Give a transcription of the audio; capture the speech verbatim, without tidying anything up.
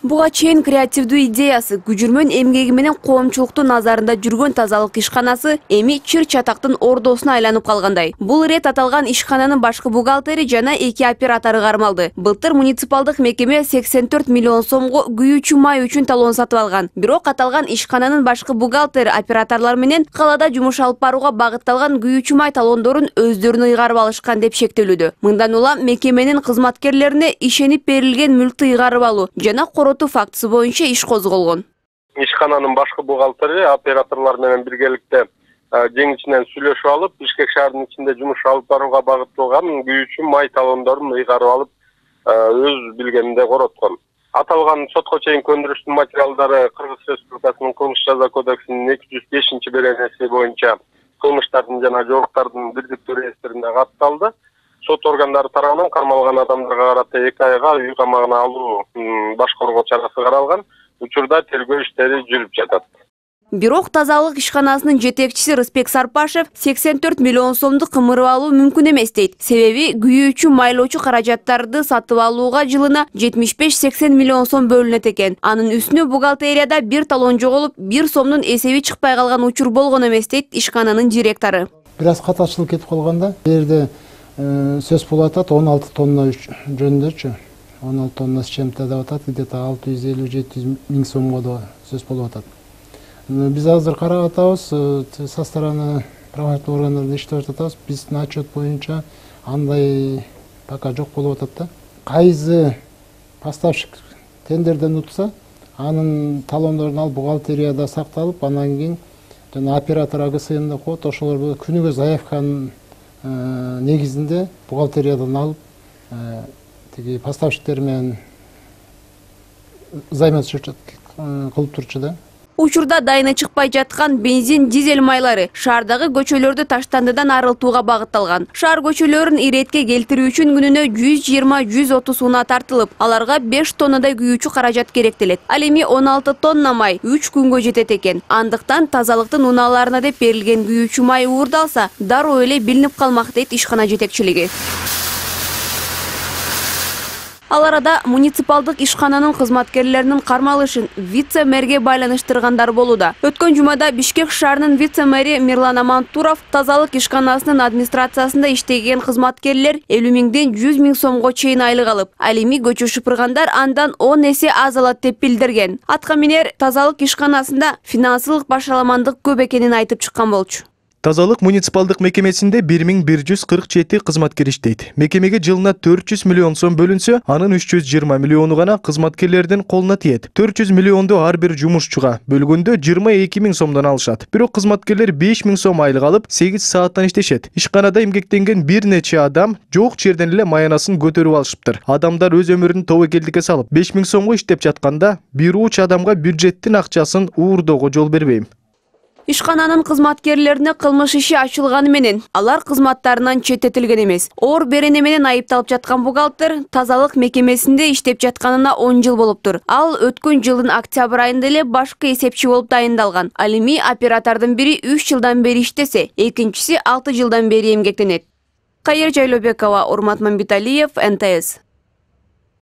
Буга чейин креативдүү идеясы, күжүрмөн эмгеги менен коомчулуктун назарында жүргөн тазалык ишканасы эми чыр чатактын ордосуна айланып калгандай. Бул ирет аталган ишкананын башкы бухгалтери жана эки оператору кармалды. Былтыр муниципалдык мекеме сексен төрт миллион сомго күйүүчү май үчүн талон сатып алган. Бирок аталган ишкананын башкы бухгалтери операторлор менен калада жумуш алып барууга багытталган күйүүчү май талондорун өздөрүнө ыйгарып алышкан деп шектелүүдө. Мындан улам мекеменин кызматкерлерине ишенип берилген мүлктү ыйгарып алуу жана фактысы боюнча иш козголгон. Ишкананын башкы бухгалтери операторлор менен биргеликте деңиз ичинен сүйлөшүп алып, Бишкек шаарынын ичинде жумуш алып барууга багытталган күйүүчү май талондорун ыйгарып алып, өз билгениндей короткон. Аталган сотко чейин көндүрүштүн материалдары Кыргыз Республикасынын кылмыш жаза кодексинин эки жүз бешинчи беренеси боюнча кылмыштардын жана жоруктардын бирдиктүү реестрине катталды. Сот органдары тарабынан кармалган адамдарга карата эки айга үй камагына алуу башкаруу чарасы каралган. Учурда тергөө иштери жүрүп жатат. Бирок тазалык ишканасынын жетекчиси Рыспек Сарпашев сексен төрт миллион сомду кымырып алуу мүмкүн эмес дейт. Себеби күйүүчү майлоочу каражаттарды сатып алууга жылына жетимиш беш сексен миллион сом бөлүнөт экен. Анын үстүнө бухгалтерияда бир талон жоголуп, бир сомдун эсеби чыкпай калган учур болгон эмес дейт ишкананын директору. Бир аз катачылык кетип калганда, бу жерде сөз болуп атат он алты тонна жөнүндөчү. он алты тонна с чем-то деп атат, где-то алты жүз элүү жети жүз миң сомго да сөз болуп атат. Биз азыр карап атабыз, со стороны правоохранительный органдарда иштеп атабыз. Биздин отчет боюнча андай пока жок болуп атат да. Кайсы поставщик тендерден утса, анын талондорун алып бухгалтерияда сакталып, анан кийин жана оператор АГСМде коет, ошолор күнүгө заявканын негизинде бухгалтериядан алып, тиги поставщиктер менен займашып кылып турчу да. Учурда дайыны чыкпай жаткан бензин, дизель майлары шаардагы көчөлөрдү таштандыдан арылтууга багытталган. Шаар көчөлөрүн иретке келтирүү үчүн күнүнө жүз жыйырма жүз отуз унаа тартылып, аларга беш тоннадай күйүүчү каражат керектелет. Ал эми он алты тонна май үч күнгө жетет экен. Андыктан тазалыктын унааларына деп берилген күйүүчү май уурдалса, дароо эле билинип калмак дейт ишкана жетекчилиги. Ал арада муниципалдык ишкананын кызматкерлеринин кармалышын вице-мэрге байланыштыргандар болууда. Өткөн жумада Бишкек шаарынын вице-мэри Мирлан Амантуров тазалык ишканасынын администрациясында иштеген кызматкерлер элүү миңден жүз миң сомго чейин айлык алып, ал эми көчө шыпыргандар андан он эсе аз алат деп билдирген. Атка минер тазалык ишканасында финансылык башаламандык көп экенин айтып чыккан болчу. Тазалык муниципалдык мекемесинде бир миң бир жүз кырк жети кызматкер иштейт. Мекемеге жылына төрт жүз миллион сом бөлүнсө, анын үч жүз жыйырма миллиону гана кызматкерлердин колуна тиет. төрт жүз миллионду ар бир жумушчуга бөлгөндө жыйырма эки миң сомдон алышат. Бирок кызматкерлер беш миң сом айлык алып, сегиз сааттан иштешет. Ишканада эмгектенген бир нече адам жок жерден эле маянасын көтөрүп алышыптыр. Адамдар өз өмүрүн тобокелдикке салып, беш миң сомго иштеп жатканда, бир уч адамга бюджеттин акчасын уурдоого жол бербейм. Ишкананын кызматкерлерине кылмыш иши ачылганы менен алар кызматтарынан четтетилген эмес. Оор берене менен айыпталып жаткан бухгалтер тазалык мекемесинде иштеп жатканына он жыл болуптур. Ал өткөн жылдын октябрь айында эле башкы эсепчи болуп дайындалган. Ал эми оператордун бири үч жылдан бери иштесе, экинчиси алты жылдан бери эмгектенет. Кайыр Жайлообекова, Урмат Мамбеталиев, эн тэ эс.